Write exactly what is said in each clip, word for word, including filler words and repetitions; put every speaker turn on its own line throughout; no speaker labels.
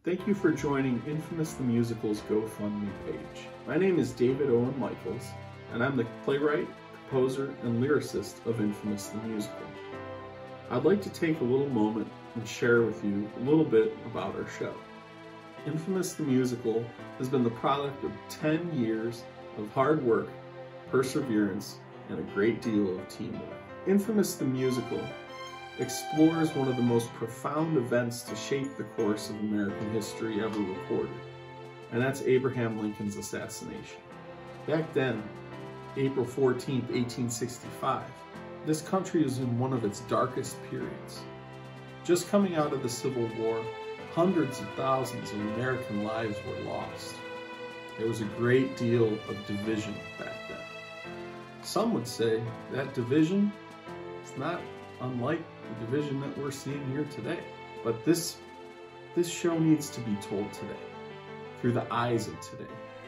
Thank you for joining Infamous the Musical's GoFundMe page. My name is David Owen Michaels, and I'm the playwright, composer, and lyricist of Infamous the Musical. I'd like to take a little moment and share with you a little bit about our show. Infamous the Musical has been the product of ten years of hard work, perseverance, and a great deal of teamwork. Infamous the Musical explores one of the most profound events to shape the course of American history ever recorded, and that's Abraham Lincoln's assassination. Back then, April fourteenth, eighteen sixty-five, this country was in one of its darkest periods. Just coming out of the Civil War, hundreds of thousands of American lives were lost. There was a great deal of division back then. Some would say that division is not unlike the division that we're seeing here today. But this, this show needs to be told today, through the eyes of today.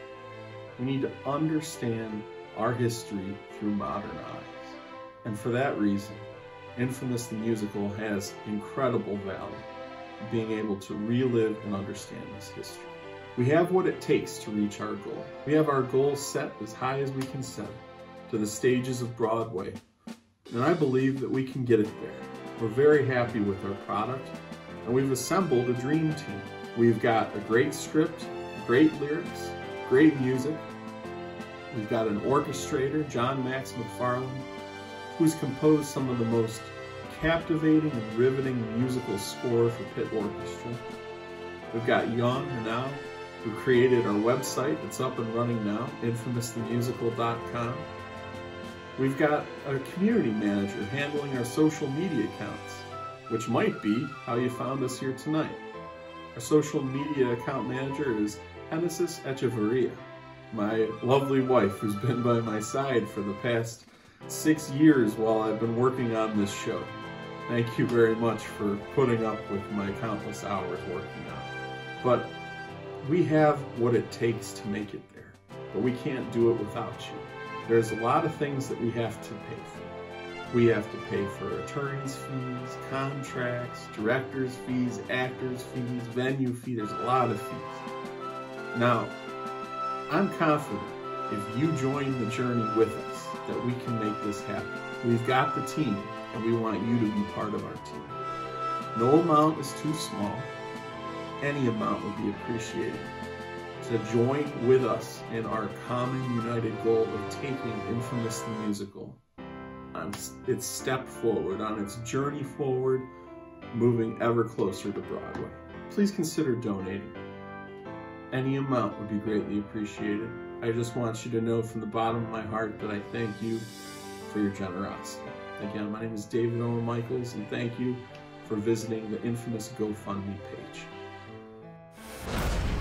We need to understand our history through modern eyes. And for that reason, Infamous the Musical has incredible value, being able to relive and understand this history. We have what it takes to reach our goal. We have our goal set as high as we can set it, to the stages of Broadway, and I believe that we can get it there. We're very happy with our product, and we've assembled a dream team. We've got a great script, great lyrics, great music. We've got an orchestrator, John Max McFarland, who's composed some of the most captivating and riveting musical score for pit orchestra. We've got Jan Hanau, who created our website. It's up and running now, infamous the musical dot com. We've got a community manager handling our social media accounts, which might be how you found us here tonight. Our social media account manager is Genesis Echeverria, my lovely wife who's been by my side for the past six years while I've been working on this show. Thank you very much for putting up with my countless hours working on it. But we have what it takes to make it there, but we can't do it without you. There's a lot of things that we have to pay for. We have to pay for attorney's fees, contracts, director's fees, actor's fees, venue fees. There's a lot of fees. Now, I'm confident if you join the journey with us that we can make this happen. We've got the team, and we want you to be part of our team. No amount is too small. Any amount would be appreciated to join with us in our common united goal of taking Infamous the Musical on its step forward, on its journey forward, moving ever closer to Broadway. Please consider donating. Any amount would be greatly appreciated. I just want you to know from the bottom of my heart that I thank you for your generosity. Again, my name is David Owen Michaels, and thank you for visiting the Infamous GoFundMe page.